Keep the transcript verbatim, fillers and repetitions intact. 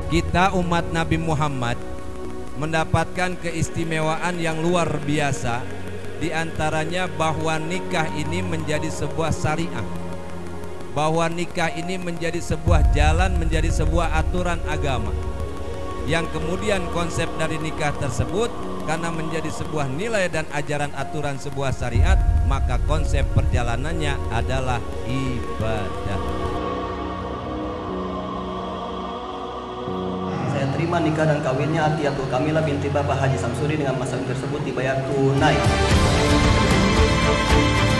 Kita umat Nabi Muhammad mendapatkan keistimewaan yang luar biasa, di antaranya bahwa nikah ini menjadi sebuah syariah, bahwa nikah ini menjadi sebuah jalan, menjadi sebuah aturan agama, yang kemudian konsep dari nikah tersebut karena menjadi sebuah nilai dan ajaran aturan sebuah syariat, maka konsep perjalanannya adalah ibadah. Saya terima nikah dan kawinnya Atiyatul Kamilah binti Bapak Haji Samsuri dengan mas kawin tersebut dibayar tunai.